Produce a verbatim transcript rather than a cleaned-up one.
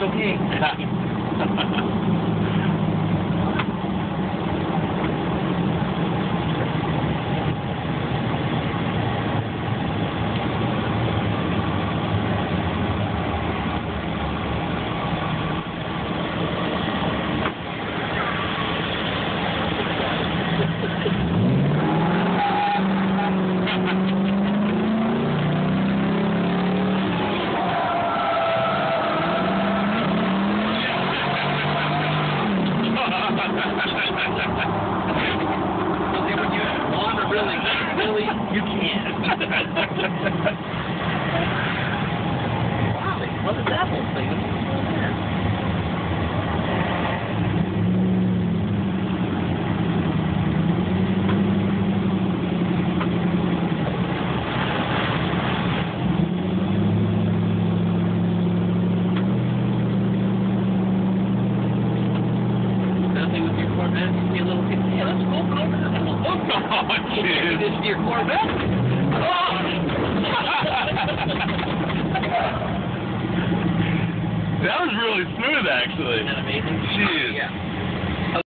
okay. Really, really, you can't. Wow, what is that whole thing? Nothing with your Corvette? Be a little, yeah, let's go over there. Oh, jeez. This is your Corvette? Oh! That was really smooth, actually. Isn't that amazing? Jeez. Yeah.